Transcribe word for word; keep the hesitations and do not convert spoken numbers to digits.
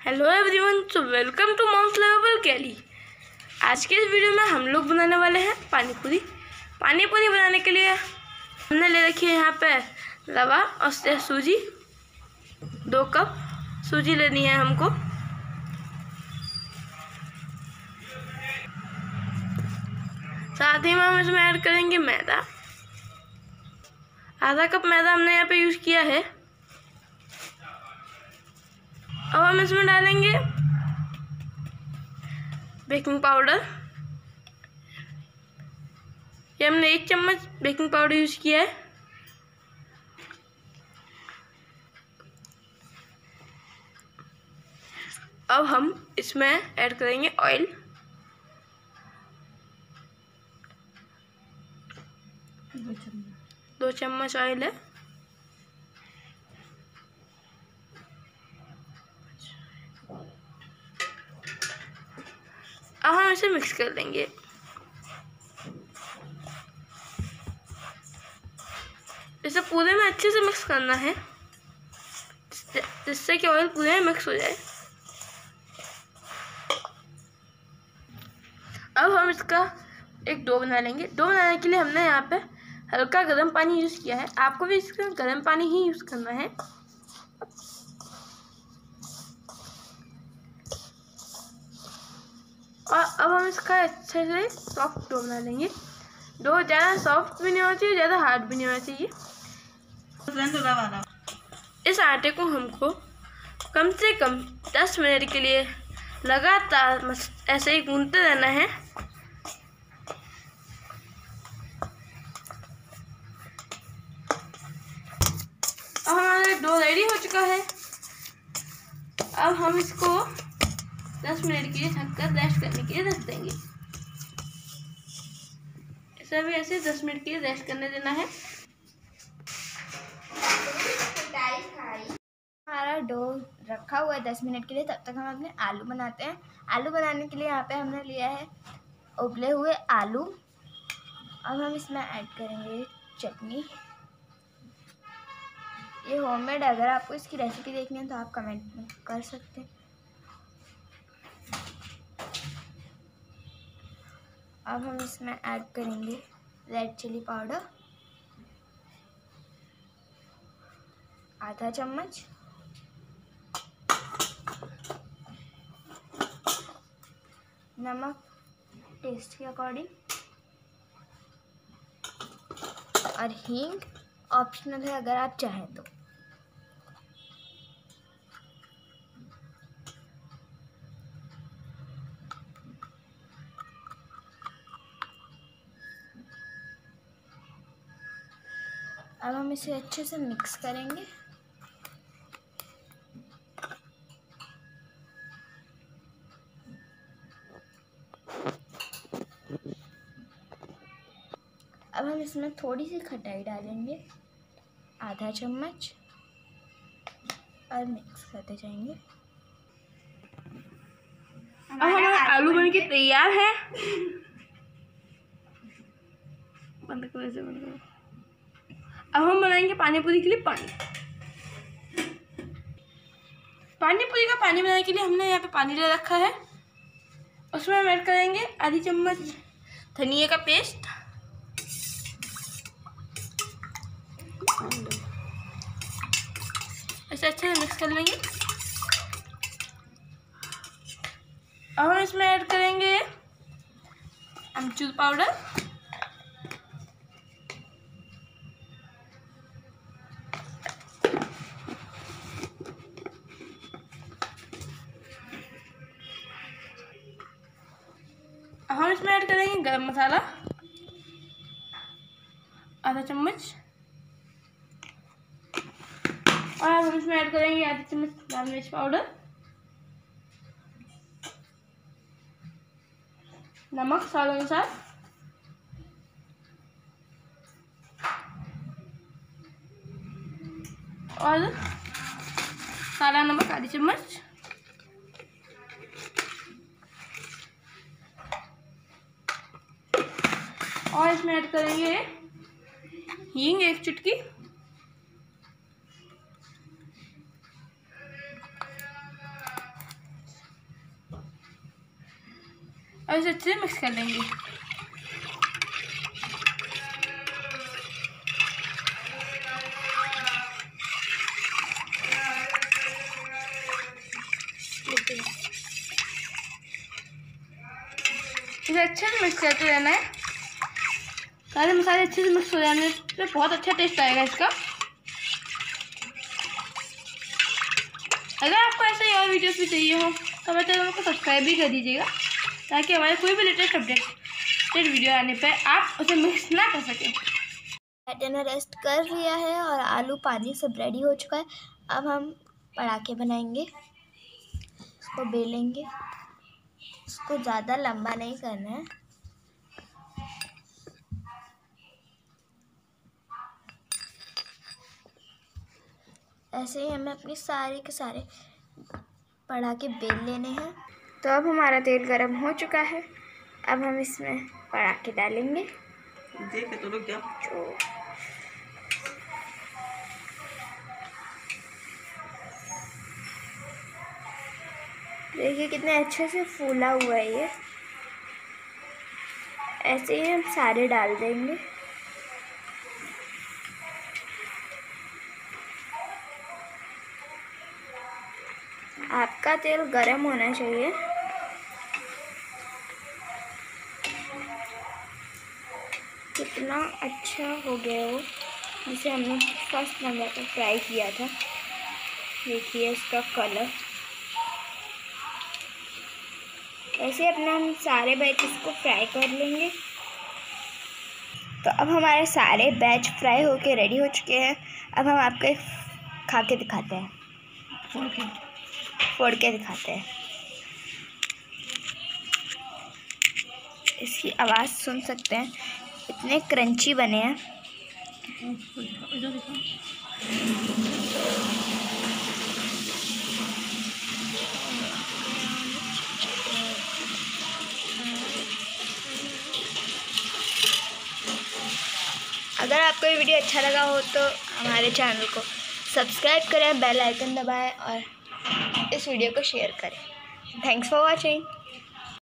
Hello everyone, तो welcome to mom's lovable गैली। आज के इस वीडियो में हम लोग बनाने वाले हैं पानी पूरी। पानी पूरी बनाने के लिए हमने ले रखी है यहाँ पे रवा और सूजी। दो कप सूजी लेनी है हमको। साथ ही में हम इसमें ऐड करेंगे मैदा। आधा कप मैदा हमने यहाँ पे यूज़ किया है। अब हम इसमें डालेंगे बेकिंग पाउडर। ये हमने एक चम्मच बेकिंग पाउडर यूज़ किया है। अब हम इसमें ऐड करेंगे ऑयल। दो चम्मच ऑयल है। अब हम इसे मिक्स कर देंगे। इसे पूरे में अच्छे से मिक्स करना है, जिससे कि ऑयल पूरे में मिक्स हो जाए। अब हम इसका एक डो बना लेंगे। डो बनाने के लिए हमने यहाँ पे हल्का गर्म पानी यूज़ किया है। आपको भी इसका गर्म पानी ही यूज़ करना है। और अब हम इसका अच्छे से सॉफ्ट डो बना लेंगे। डो ज़्यादा सॉफ्ट भी नहीं होना चाहिए, ज़्यादा हार्ड भी नहीं होना चाहिए। इस आटे को हमको कम से कम दस मिनट के लिए लगातार ऐसे ही गूंथते रहना है। अब हमारा डो रेडी हो चुका है। अब हम इसको दस मिनट के लिए ढककर रेस्ट करने के लिए रख देंगे। इसे भी ऐसे दस मिनट के लिए रेस्ट करने देना है। हमारा डो रखा हुआ है दस मिनट के लिए। तब तक हम अपने आलू बनाते हैं। आलू बनाने के लिए यहाँ पे हमने लिया है उबले हुए आलू। अब हम इसमें ऐड करेंगे चटनी। ये होममेड, अगर आपको इसकी रेसिपी देखनी है तो आप कमेंट में कर सकते हैं। अब हम इसमें ऐड करेंगे रेड चिली पाउडर आधा चम्मच, नमक टेस्ट के अकॉर्डिंग, और हींग ऑप्शनल है अगर आप चाहें तो। अब हम इसे अच्छे से मिक्स करेंगे। अब हम इसमें थोड़ी सी खटाई डालेंगे, आधा चम्मच, और मिक्स करते जाएंगे। अब हमारा आलू बन के तैयार है। बंद करो, ऐसे बंद करो। अब हम बनाएंगे पानी पूरी के लिए पानी। पानी पूरी का पानी बनाने के लिए हमने यहाँ पे पानी ले रखा है। उसमें हम ऐड करेंगे आधी चम्मच धनिया का पेस्ट, ऐसे अच्छे से मिक्स कर लेंगे। अब हम इसमें ऐड करेंगे अमचूर पाउडर, अब हम इसमें ऐड करेंगे गरम मसाला आधा चम्मच, और हम इसमें ऐड करेंगे आधी चम्मच लाल मिर्च पाउडर, नमक स्वाद अनुसार, और काला नमक आधी चम्मच, और इसमें ऐड करेंगे हींग एक चुटकी, और इसे अच्छे से मिक्स कर लेंगे। इसे अच्छे से मिक्स करते रहना है। सारे मसाले अच्छे से मिक्स हो जाने से बहुत अच्छा टेस्ट आएगा इसका। अगर आपको ऐसे ही और वीडियोस भी चाहिए हो तो हमारे चैनल को सब्सक्राइब भी कर दीजिएगा, ताकि हमारे कोई भी लेटेस्ट अपडेटेड वीडियो आने पर आप उसे मिस ना कर सकें। बैटर ने रेस्ट कर लिया है और आलू पानी सब रेडी हो चुका है। अब हम पराठे बनाएंगे। इसको बेलेंगे। इसको ज़्यादा लंबा नहीं करना है। ऐसे ही हमें अपने सारे के सारे पराठे बेल लेने हैं। तो अब हमारा तेल गरम हो चुका है। अब हम इसमें पराठे डालेंगे। देख तो लोग क्या जो देखिए कितने अच्छे से फूला हुआ है ये। ऐसे ही हम सारे डाल देंगे। आपका तेल गरम होना चाहिए। कितना अच्छा हो गया वो, जिसे हमने फर्स्ट नंबर पर फ्राई किया था। देखिए इसका कलर। ऐसे अपना हम सारे बैचेस को फ्राई कर लेंगे। तो अब हमारे सारे बैच फ्राई होके रेडी हो चुके हैं। अब हम आपको खा के दिखाते हैं, फोड़ के फोड़ के दिखाते हैं। इसकी आवाज़ सुन सकते हैं, इतने क्रंची बने हैं। अगर आपको ये वीडियो अच्छा लगा हो तो हमारे चैनल को सब्सक्राइब करें, बेल आइकन दबाएं और इस वीडियो को शेयर करें। Thanks for watching.